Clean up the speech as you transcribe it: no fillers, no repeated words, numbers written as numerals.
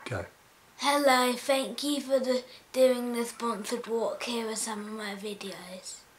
Go. Hello, thank you for doing the sponsored walk. Here are some of my videos.